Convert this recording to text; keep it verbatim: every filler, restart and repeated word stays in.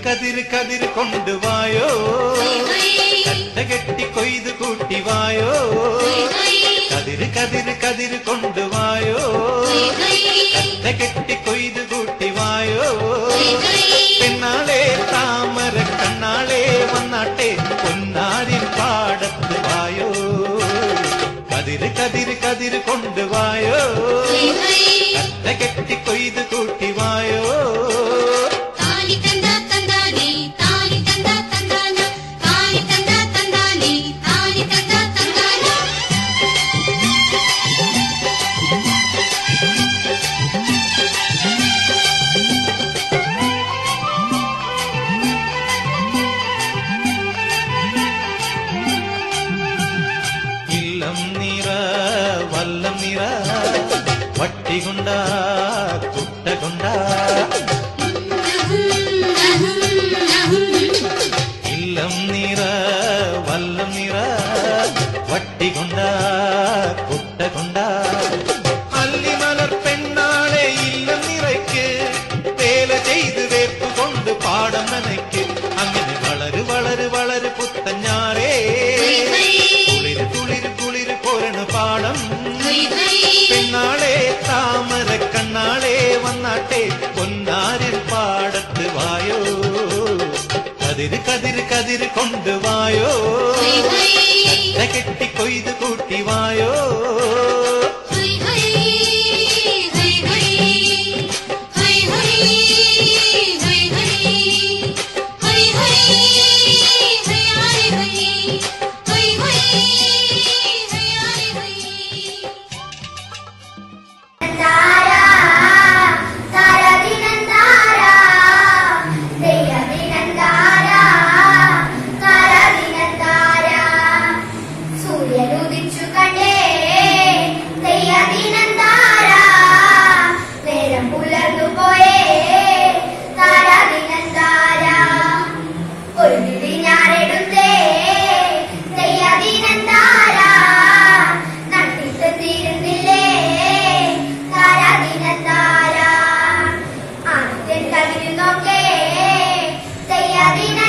കതിര് കതിര് കൊണ്ടുവായോ, കെട്ടി കൊയ്ത് കൂട്ടിവായോ. കതിര് കതിര് കതിര് കൊണ്ടുവായോ, കെട്ടി കൊയ്ത് കൂട്ടിവായോ. പെണ്ണാളെ താമര കണ്ണാളെ വന്നാട്ടെ പൊന്നാരിൻ പാടത്ത് വായോ. കതിര് കതിര് കതിര് കൊണ്ടുവായോ, കെട്ടി കൊയ്ത് കൂട്ടിവായോ. വല്ലം നിറ വട്ടികൊണ്ട കുട്ടകൊണ്ട ഇല്ലം നിറ വല്ലം നിറ വട്ടികൊണ്ട കുട്ടകൊണ്ട. അല്ലിമലർ പെണ്ണാളെ ഇല്ലം നിറയ്ക്ക് വേല ചെയ്ത് വേപ്പ് കൊണ്ട് പാടം നനയ്ക്ക്. അങ്ങനെ വളര് വളര് വളര് പുത്തഞ്ഞാറേ കുളിര് കുളിര് കുളിര് പോരണ പാടം. പെണ്ണാളെ താമര കണ്ണാളെ വന്നാട്ടെ പൊന്നാരിൻ പാടത്ത് വായോ. കതിര് കതിര് കതിര് കൊണ്ടുവായോ, കെട്ടി കൊയ്ത് കൂട്ടിവായോ. Dina